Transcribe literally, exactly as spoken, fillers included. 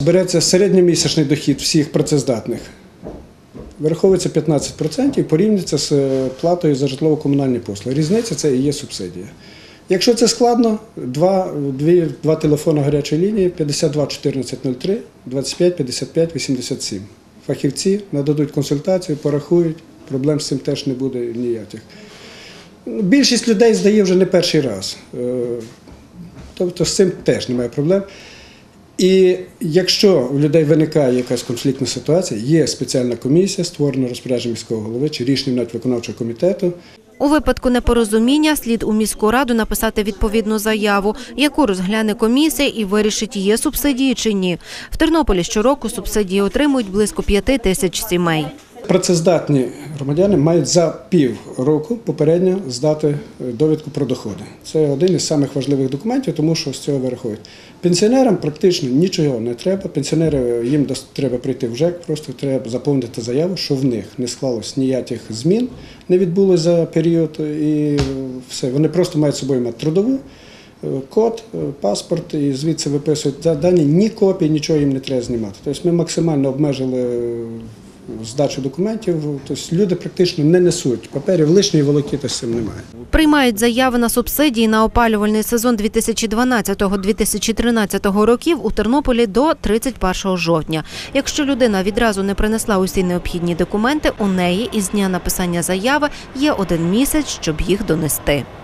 Береться середньомісячний дохід всіх працездатних. Вираховується п'ятнадцять відсотків, порівнюється з платою за житлово-комунальні послуги. Різниця – це і є субсидія. Якщо це складно, два, дві, два телефони гарячої лінії п'ятдесят два чотирнадцять нуль три, двадцять п'ять п'ятдесят п'ять вісімдесят сім. Фахівці нададуть консультацію, порахують, проблем з цим теж не буде ніяких. Більшість людей здає вже не перший раз, тобто з цим теж немає проблем. І якщо у людей виникає якась конфліктна ситуація, є спеціальна комісія, створена розпорядженням міського голови чи рішенням навіть виконавчого комітету. У випадку непорозуміння слід у міську раду написати відповідну заяву, яку розгляне комісія і вирішить, є субсидії чи ні. В Тернополі щороку субсидії отримують близько п'яти тисяч сімей. Працездатні громадяни мають за пів року попередньо здати довідку про доходи. Це один із самих важливих документів, тому що з цього вирахують. Пенсіонерам практично нічого не треба. Пенсіонери, їм треба прийти в ЖЕК, просто треба заповнити заяву, що в них не склалось ніяких змін, не відбулося за період і все. Вони просто мають з собою мати трудову, код, паспорт і звідси виписують дані, ні копій, нічого їм не треба знімати. Тобто ми максимально обмежили здачу документів, тобто люди практично не несуть паперів, лишньої волокіти з цим немає. Приймають заяви на субсидії на опалювальний сезон дві тисячі дванадцятого - дві тисячі тринадцятого років у Тернополі до тридцять першого жовтня. Якщо людина відразу не принесла усі необхідні документи, у неї із дня написання заяви є один місяць, щоб їх донести.